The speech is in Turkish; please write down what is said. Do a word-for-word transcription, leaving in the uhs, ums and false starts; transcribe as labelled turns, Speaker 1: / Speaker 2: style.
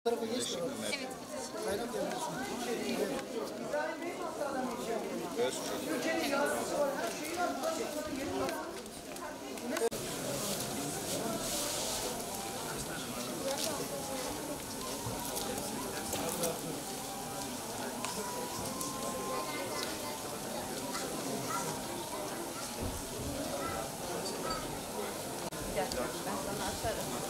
Speaker 1: Tarafa geçmiyor.
Speaker 2: Evet.
Speaker 1: Kaynak yapıyorsun.
Speaker 3: İbrahim Bey masada mı iş yapıyor? Ülkenin yargısı var, her şeyi var. Bunların yeri var.
Speaker 2: Ben sana atarım.